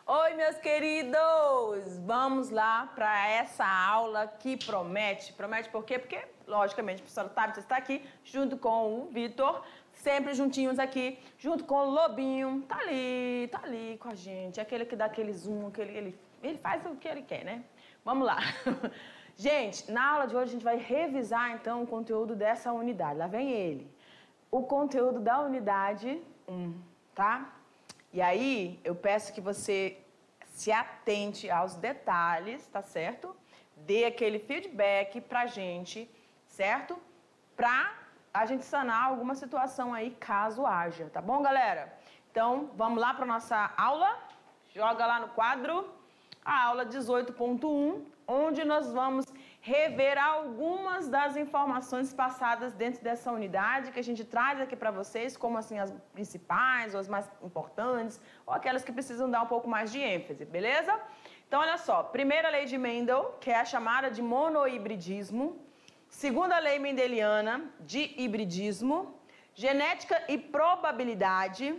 Oi, meus queridos! Vamos lá para essa aula que promete. Promete por quê? Porque, logicamente, o professor Otávio está aqui junto com o Vitor, sempre juntinhos aqui, junto com o Lobinho. Tá ali com a gente. Aquele que dá aquele zoom, ele faz o que ele quer, né? Vamos lá. Gente, na aula de hoje a gente vai revisar, então, o conteúdo dessa unidade. Lá vem ele. O conteúdo da unidade 1, tá? E aí, eu peço que você se atente aos detalhes, tá certo? Dê aquele feedback pra gente, certo? Pra a gente sanar alguma situação aí, caso haja, tá bom, galera? Então, vamos lá pra nossa aula? Joga lá no quadro a aula 18.1, onde nós vamos rever algumas das informações passadas dentro dessa unidade que a gente traz aqui para vocês, como assim as principais, ou as mais importantes, ou aquelas que precisam dar um pouco mais de ênfase, beleza? Então, olha só, primeira lei de Mendel, que é a chamada de monohibridismo, segunda lei mendeliana de hibridismo, genética e probabilidade,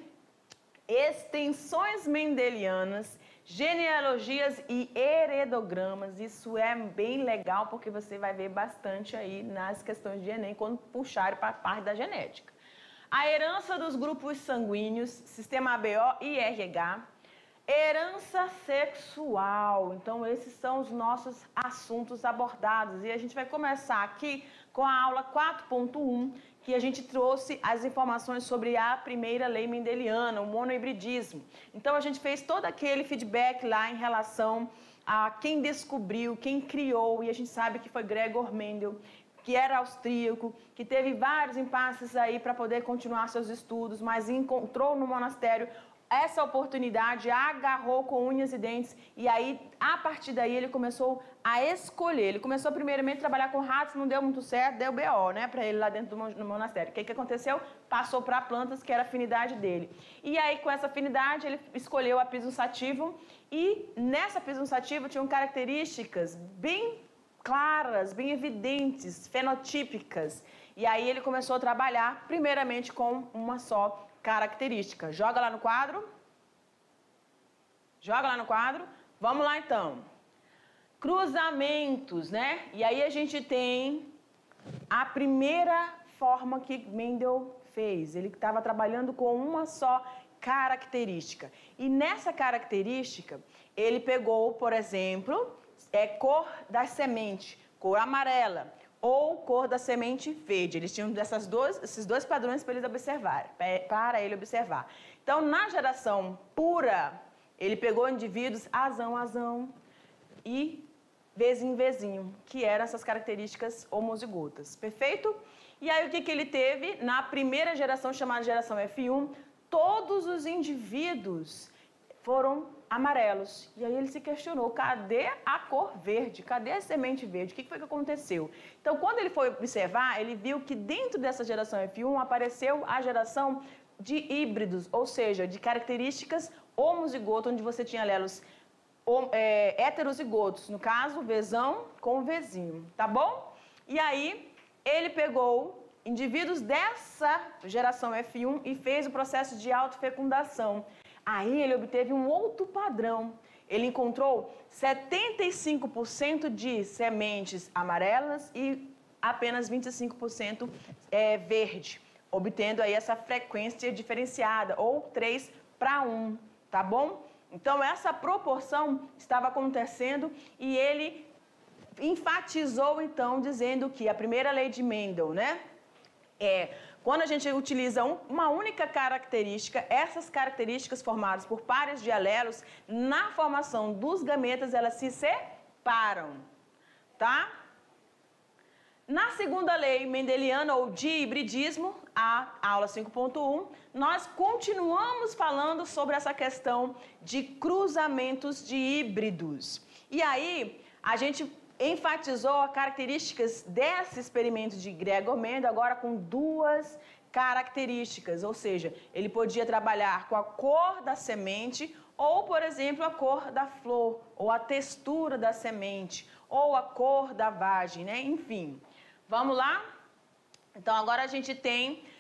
extensões mendelianas, genealogias e heredogramas. Isso é bem legal porque você vai ver bastante aí nas questões de Enem quando puxarem para a parte da genética. A herança dos grupos sanguíneos, sistema ABO e RH, herança sexual. Então esses são os nossos assuntos abordados e a gente vai começar aqui com a aula 4.1, que a gente trouxe as informações sobre a primeira lei mendeliana, o monohibridismo. Então a gente fez todo aquele feedback lá em relação a quem descobriu, quem criou, e a gente sabe que foi Gregor Mendel, que era austríaco, que teve vários impasses aí para poder continuar seus estudos, mas encontrou no monastério essa oportunidade, agarrou com unhas e dentes, e aí, a partir daí, ele começou a escolher. Ele começou primeiramente a trabalhar com ratos, não deu muito certo, deu BO, né, para ele lá dentro do monastério. O que aconteceu? Passou para plantas, que era a afinidade dele. E aí, com essa afinidade, ele escolheu a Pisum sativum, e nessa Pisum sativum tinham características bem claras, bem evidentes, fenotípicas. E aí, ele começou a trabalhar, primeiramente, com uma só característica. Joga lá no quadro. Joga lá no quadro. Vamos lá, então. Cruzamentos, né? E aí a gente tem a primeira forma que Mendel fez. Ele estava trabalhando com uma só característica. E nessa característica, ele pegou, por exemplo, cor da semente, cor amarela, ou cor da semente verde. Eles tinham esses dois padrões para ele observar. Então, na geração pura, ele pegou indivíduos azão e vezinho, que eram essas características homozigotas. Perfeito? E aí, o que ele teve? Na primeira geração, chamada geração F1, todos os indivíduos foram amarelos. E aí ele se questionou, cadê a cor verde? Cadê a semente verde? O que foi que aconteceu? Então, quando ele foi observar, ele viu que dentro dessa geração F1 apareceu a geração de híbridos, ou seja, de características homozigotas, onde você tinha alelos heterozigotos, no caso, Vzão com Vzinho, tá bom? E aí, ele pegou indivíduos dessa geração F1 e fez o processo de autofecundação. Aí ele obteve um outro padrão. Ele encontrou 75% de sementes amarelas e apenas 25% verde, obtendo aí essa frequência diferenciada, ou 3:1, tá bom? Então essa proporção estava acontecendo e ele enfatizou então, dizendo que a primeira lei de Mendel, né? Quando a gente utiliza uma única característica, essas características formadas por pares de alelos, na formação dos gametas, elas se separam, tá? Na segunda lei mendeliana, ou de hibridismo, a aula 5.1, nós continuamos falando sobre essa questão de cruzamentos de híbridos. E aí, a gente enfatizou as características desse experimento de Gregor Mendel, agora com duas características, ou seja, ele podia trabalhar com a cor da semente, ou, por exemplo, a cor da flor, ou a textura da semente, ou a cor da vagem, né? Enfim, vamos lá? Então, agora a gente tem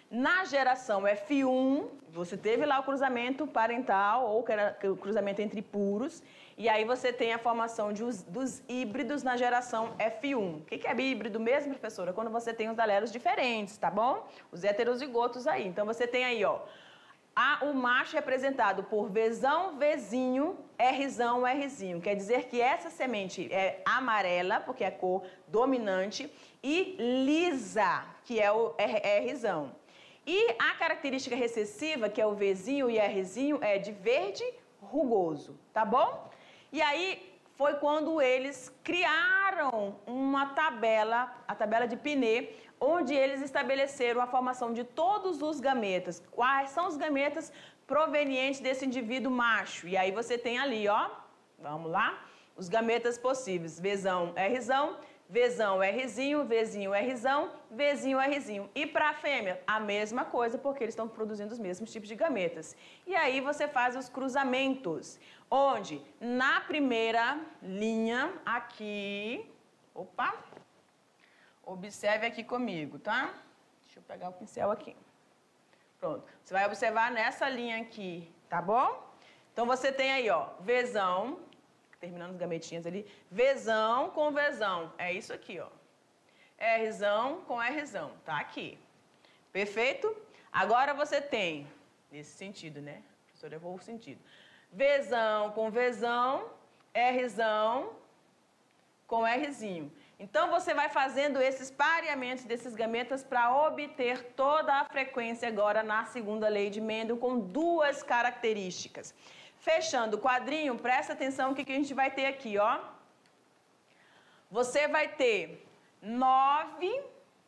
Na geração F1, você teve lá o cruzamento parental, ou que era o cruzamento entre puros, e aí você tem a formação dos híbridos na geração F1. O que é híbrido mesmo, professora? Quando você tem os alelos diferentes, tá bom? Os heterozigotos aí. Então você tem aí, ó, o macho representado por Vzão, Vzinho, Rzão, Rzinho. Quer dizer que essa semente é amarela, porque é a cor dominante, e lisa, que é o Rzão. E a característica recessiva, que é o Vzinho e Rzinho, é de verde rugoso, tá bom? E aí foi quando eles criaram uma tabela, a tabela de Pinet, onde eles estabeleceram a formação de todos os gametas. Quais são os gametas provenientes desse indivíduo macho? E aí você tem ali, ó, vamos lá, os gametas possíveis. Vzão, Rzão, Vzão, Rzinho, Vzinho, Rzão, Vzinho, Rzinho. E para a fêmea, a mesma coisa, porque eles estão produzindo os mesmos tipos de gametas. E aí você faz os cruzamentos, onde na primeira linha, aqui, opa, observe aqui comigo, tá? Deixa eu pegar o pincel aqui. Pronto. Você vai observar nessa linha aqui, tá bom? Então você tem aí, ó, Vzão, terminando os gametinhas ali, Vzão com Vzão. É isso aqui, ó. Rzão com Rzão. Tá aqui. Perfeito? Agora você tem, nesse sentido, né? O professor levou o sentido. Vzão com Vzão, Rzão com Rzinho. Então, você vai fazendo esses pareamentos desses gametas para obter toda a frequência agora na segunda lei de Mendel com duas características. Fechando o quadrinho, presta atenção o que a gente vai ter aqui, ó. Você vai ter 9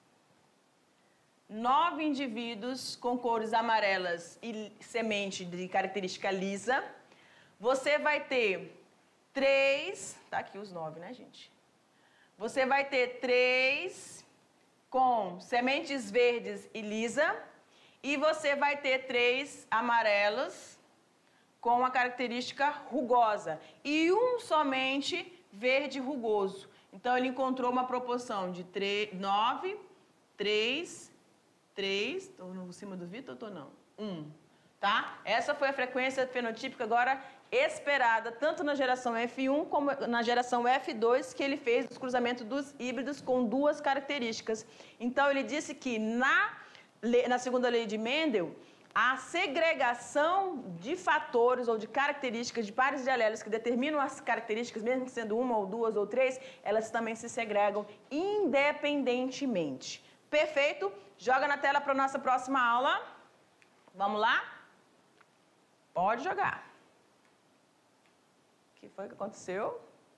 indivíduos com cores amarelas e semente de característica lisa. Você vai ter 3, tá aqui os 9, né, gente? Você vai ter 3 com sementes verdes e lisa. E você vai ter 3 amarelos com a característica rugosa. E um somente verde rugoso. Então, ele encontrou uma proporção de 9, 3, 3. Estou no cima do Vitor ou estou não? 1. Tá? Essa foi a frequência fenotípica agora esperada, tanto na geração F1 como na geração F2, que ele fez os cruzamentos dos híbridos com duas características. Então, ele disse que na segunda lei de Mendel, a segregação de fatores ou de características de pares de alelos que determinam as características, mesmo sendo uma ou duas ou três, elas também se segregam independentemente. Perfeito? Joga na tela para a nossa próxima aula. Vamos lá? Pode jogar. O que foi que aconteceu?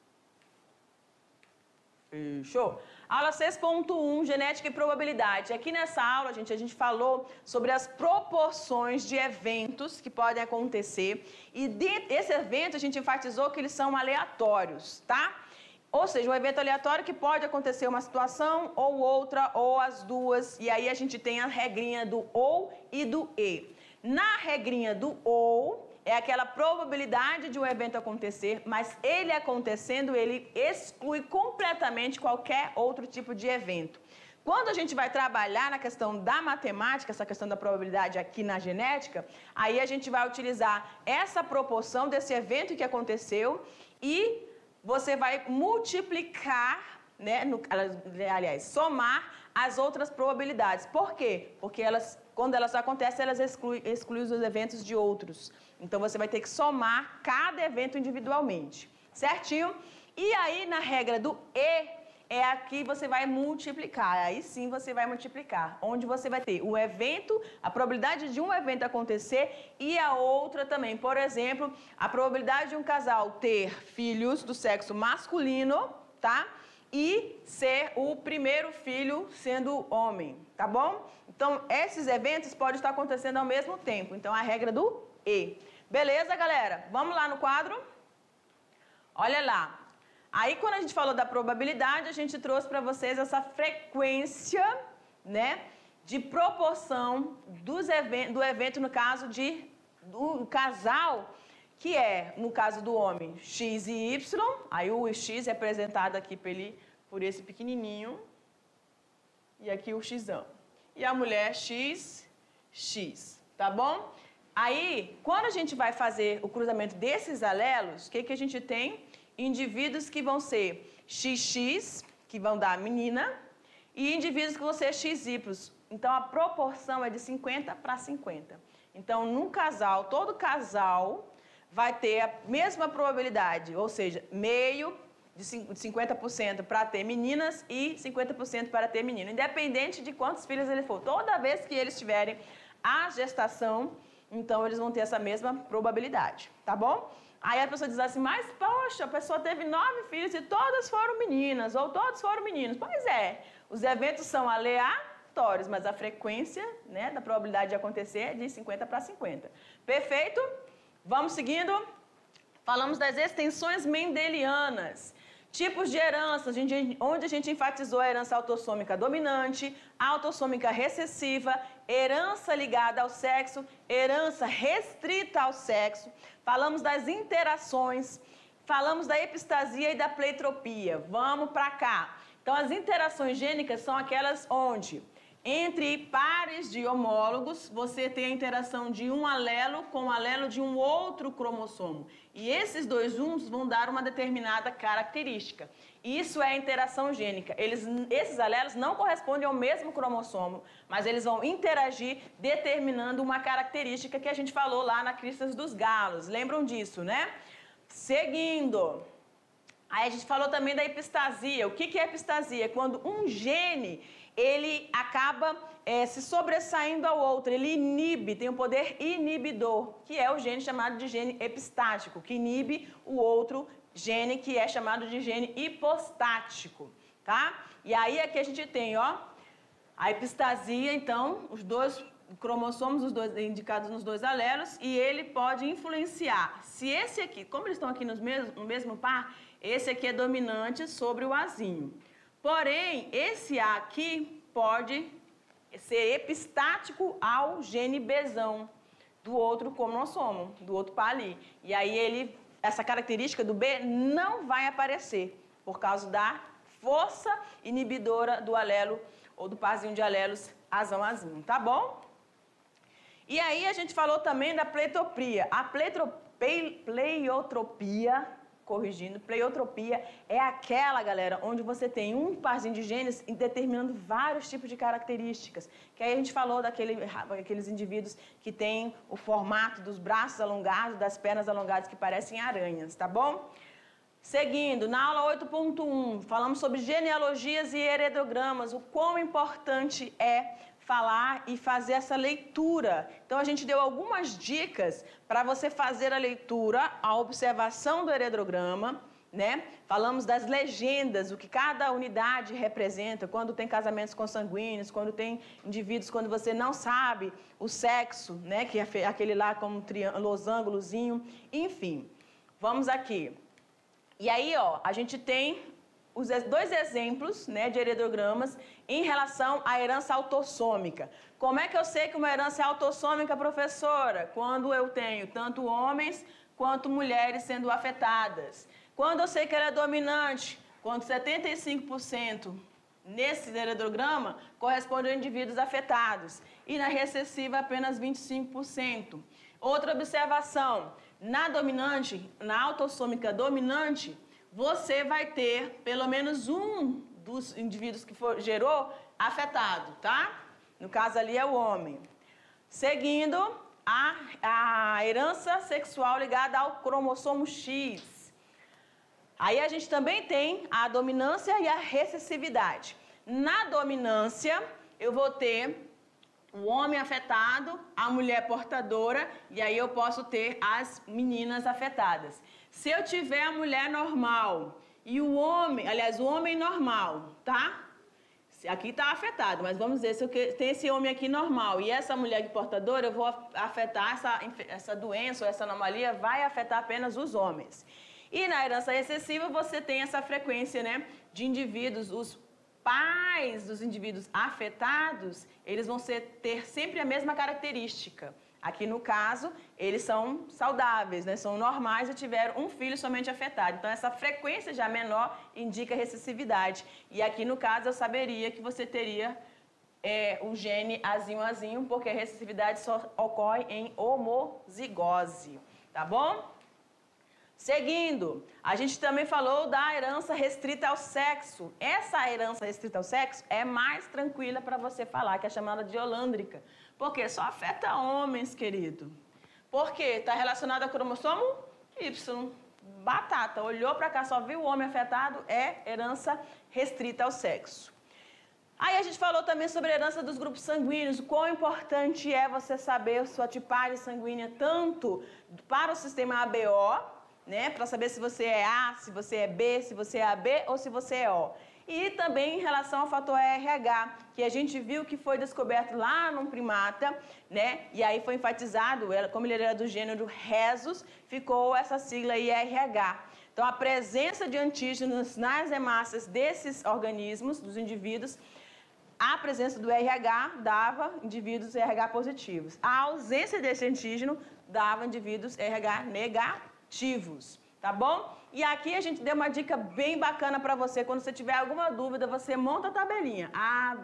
Fechou. Aula 6.1, genética e probabilidade. Aqui nessa aula, a gente falou sobre as proporções de eventos que podem acontecer. E desse evento, a gente enfatizou que eles são aleatórios, tá? Ou seja, um evento aleatório que pode acontecer uma situação ou outra, ou as duas. E aí a gente tem a regrinha do ou e do e. Na regrinha do ou, é aquela probabilidade de um evento acontecer, mas ele acontecendo, ele exclui completamente qualquer outro tipo de evento. Quando a gente vai trabalhar na questão da matemática, essa questão da probabilidade aqui na genética, aí a gente vai utilizar essa proporção desse evento que aconteceu e você vai multiplicar, né, somar as outras probabilidades. Por quê? Porque quando elas acontecem, elas excluem os eventos de outros. Então, você vai ter que somar cada evento individualmente, certinho? E aí, na regra do E, é aqui você vai multiplicar. Aí sim você vai multiplicar, onde você vai ter o evento, a probabilidade de um evento acontecer e a outra também. Por exemplo, a probabilidade de um casal ter filhos do sexo masculino, tá? E ser o primeiro filho sendo homem, tá bom? Então, esses eventos podem estar acontecendo ao mesmo tempo. Então, a regra do E. Beleza, galera? Vamos lá no quadro? Olha lá. Aí, quando a gente falou da probabilidade, a gente trouxe para vocês essa frequência, né, de proporção do evento, no caso do casal, que é, no caso do homem, X e Y. Aí, o X é representado aqui por esse pequenininho. E aqui o Xão. E a mulher X X, tá bom? Aí, quando a gente vai fazer o cruzamento desses alelos, o que a gente tem? Indivíduos que vão ser XX, que vão dar menina, e indivíduos que vão ser XY. Então, a proporção é de 50 para 50. Então, num casal, todo casal vai ter a mesma probabilidade, ou seja, meio de 50% para ter meninas e 50% para ter menino, independente de quantos filhos ele for. Toda vez que eles tiverem a gestação, então eles vão ter essa mesma probabilidade, tá bom? Aí a pessoa diz assim, mas poxa, a pessoa teve 9 filhos e todas foram meninas, ou todos foram meninos. Pois é, os eventos são aleatórios, mas a frequência, né, da probabilidade de acontecer é de 50 para 50. Perfeito? Vamos seguindo? Falamos das extensões mendelianas. Tipos de herança, onde a gente enfatizou a herança autossômica dominante, autossômica recessiva, herança ligada ao sexo, herança restrita ao sexo. Falamos das interações, falamos da epistasia e da pleitropia. Vamos para cá. Então, as interações gênicas são aquelas onde, entre pares de homólogos, você tem a interação de um alelo com o alelo de um outro cromossomo. E esses dois juntos vão dar uma determinada característica. Isso é a interação gênica. Esses alelos não correspondem ao mesmo cromossomo, mas eles vão interagir determinando uma característica que a gente falou lá na crista dos galos. Lembram disso, né? Seguindo. Aí a gente falou também da epistasia. O que é epistasia? É quando um gene ele acaba se sobressaindo ao outro, ele inibe, tem um poder inibidor, que é o gene chamado de gene epistático, que inibe o outro gene que é chamado de gene hipostático, tá? E aí aqui a gente tem, ó, a epistasia, então, os dois cromossomos, os dois indicados nos dois alelos, e ele pode influenciar. Se esse aqui, como eles estão aqui no mesmo par, esse aqui é dominante sobre o Azinho. Porém, esse A aqui pode ser epistático ao gene Bzão do outro cromossomo, do outro par ali. E aí essa característica do B não vai aparecer por causa da força inibidora do alelo ou do parzinho de alelos Azão-Azinho, tá bom? E aí a gente falou também da pleiotropia. A pleiotropia, corrigindo, pleiotropia é aquela, galera, onde você tem um parzinho de genes determinando vários tipos de características. Que aí a gente falou daqueles indivíduos que têm o formato dos braços alongados, das pernas alongadas que parecem aranhas, tá bom? Seguindo, na aula 8.1, falamos sobre genealogias e heredogramas, o quão importante é falar e fazer essa leitura. Então, a gente deu algumas dicas para você fazer a leitura, a observação do heredograma, né? Falamos das legendas, o que cada unidade representa, quando tem casamentos consanguíneos, quando tem indivíduos, quando você não sabe o sexo, né? Que é aquele lá como um losangozinho, enfim. Vamos aqui. E aí, ó, a gente tem os dois exemplos, né, de heredogramas em relação à herança autossômica. Como é que eu sei que uma herança é autossômica, professora? Quando eu tenho tanto homens quanto mulheres sendo afetadas. Quando eu sei que ela é dominante? Quando 75% nesse heredograma corresponde a indivíduos afetados. E na recessiva apenas 25%. Outra observação, na dominante, na autossômica dominante, você vai ter pelo menos um dos indivíduos que gerou afetado, tá? No caso ali é o homem. Seguindo, a herança sexual ligada ao cromossomo X. Aí a gente também tem a dominância e a recessividade. Na dominância, eu vou ter o homem afetado, a mulher portadora, e aí eu posso ter as meninas afetadas. Se eu tiver a mulher normal e o homem, aliás, o homem normal, tá? Aqui está afetado, mas vamos dizer, se eu tenho esse homem aqui normal e essa mulher portadora, eu vou afetar essa doença ou essa anomalia, vai afetar apenas os homens. E na herança recessiva, você tem essa frequência, né, de indivíduos, os pais dos indivíduos afetados, eles vão ter sempre a mesma característica. Aqui no caso, eles são saudáveis, né? São normais e tiveram um filho somente afetado. Então, essa frequência já menor indica recessividade. E aqui no caso, eu saberia que você teria o gene azinho, porque a recessividade só ocorre em homozigose, tá bom? Seguindo, a gente também falou da herança restrita ao sexo. Essa herança restrita ao sexo é mais tranquila para você falar, que é chamada de holândrica, porque só afeta homens, querido. Por quê? Está relacionado ao cromossomo Y. Batata, olhou para cá, só viu o homem afetado, é herança restrita ao sexo. Aí a gente falou também sobre a herança dos grupos sanguíneos, o quão importante é você saber sua tipagem sanguínea, tanto para o sistema ABO, né, para saber se você é A, se você é B, se você é AB ou se você é O. E também em relação ao fator RH, que a gente viu que foi descoberto lá num primata, né? E aí foi enfatizado, como ele era do gênero Rhesus, ficou essa sigla aí RH. Então, a presença de antígenos nas hemácias desses organismos, dos indivíduos, a presença do RH dava indivíduos RH positivos. A ausência desse antígeno dava indivíduos RH negativos. Tá bom? E aqui a gente deu uma dica bem bacana para você. Quando você tiver alguma dúvida, você monta a tabelinha. A,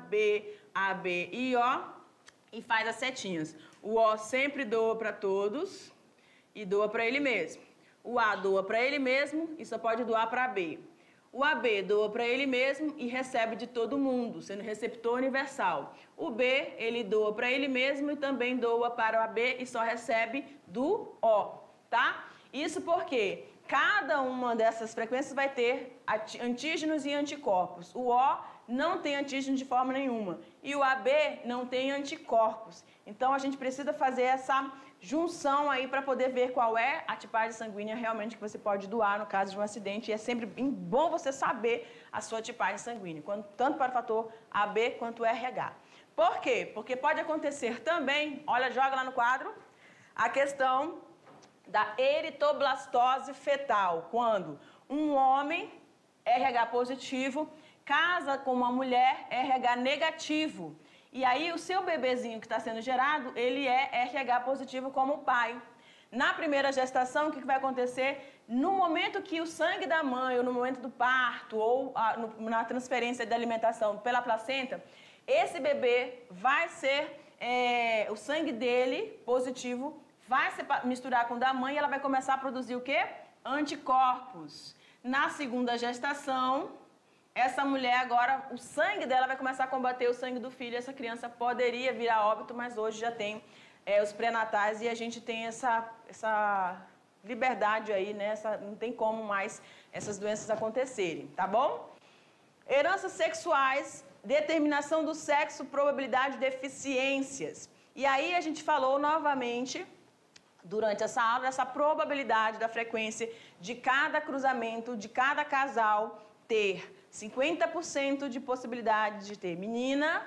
B e O e faz as setinhas. O O sempre doa para todos e doa para ele mesmo. O A doa para ele mesmo e só pode doar para B. O AB doa para ele mesmo e recebe de todo mundo, sendo receptor universal. O B, ele doa para ele mesmo e também doa para o AB e só recebe do O, tá? Isso porque cada uma dessas frequências vai ter antígenos e anticorpos. O O não tem antígeno de forma nenhuma e o AB não tem anticorpos. Então, a gente precisa fazer essa junção aí para poder ver qual é a tipagem sanguínea realmente que você pode doar no caso de um acidente. E é sempre bom você saber a sua tipagem sanguínea, tanto para o fator AB quanto o RH. Por quê? Porque pode acontecer também, olha, joga lá no quadro, a questão da eritoblastose fetal, quando um homem RH positivo casa com uma mulher RH negativo. E aí o seu bebezinho que está sendo gerado, ele é RH positivo como o pai. Na primeira gestação, o que vai acontecer? No momento que o sangue da mãe, ou no momento do parto, ou na transferência da alimentação pela placenta, esse bebê vai ser, o sangue dele positivo vai se misturar com o da mãe e ela vai começar a produzir o quê? Anticorpos. Na segunda gestação, essa mulher agora, o sangue dela vai começar a combater o sangue do filho. Essa criança poderia vir a óbito, mas hoje já tem os pré-natais e a gente tem essa liberdade aí, né? Não tem como mais essas doenças acontecerem, tá bom? Heranças sexuais, determinação do sexo, probabilidade de deficiências. E aí a gente falou novamente, durante essa aula, essa probabilidade da frequência de cada cruzamento, de cada casal ter 50% de possibilidade de ter menina,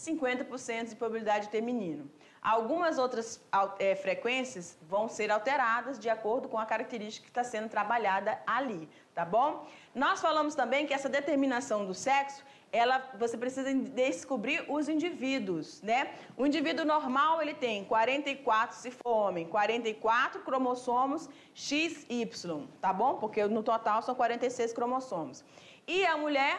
50% de probabilidade de ter menino. Algumas outras frequências vão ser alteradas de acordo com a característica que está sendo trabalhada ali, tá bom? Nós falamos também que essa determinação do sexo, você precisa descobrir os indivíduos, né? O indivíduo normal, ele tem 44, se for homem, 44 cromossomos XY, tá bom? Porque no total são 46 cromossomos. E a mulher,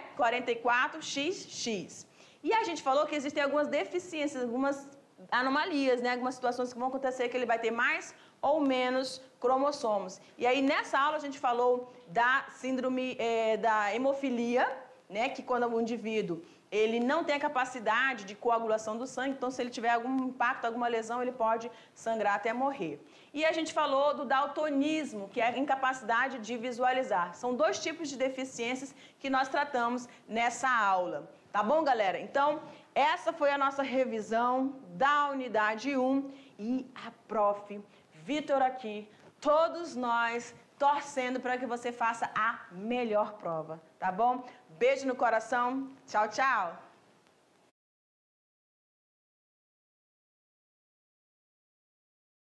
44XX. E a gente falou que existem algumas deficiências, algumas anomalias, né? Algumas situações que vão acontecer que ele vai ter mais ou menos cromossomos. E aí, nessa aula, a gente falou da síndrome da hemofilia, né? Que quando o indivíduo ele não tem a capacidade de coagulação do sangue, então se ele tiver algum impacto, alguma lesão, ele pode sangrar até morrer. E a gente falou do daltonismo, que é a incapacidade de visualizar. São dois tipos de deficiências que nós tratamos nessa aula. Tá bom, galera? Então, essa foi a nossa revisão da unidade 1 e a prof. Vitor aqui, todos nós torcendo para que você faça a melhor prova, tá bom? Beijo no coração. Tchau, tchau.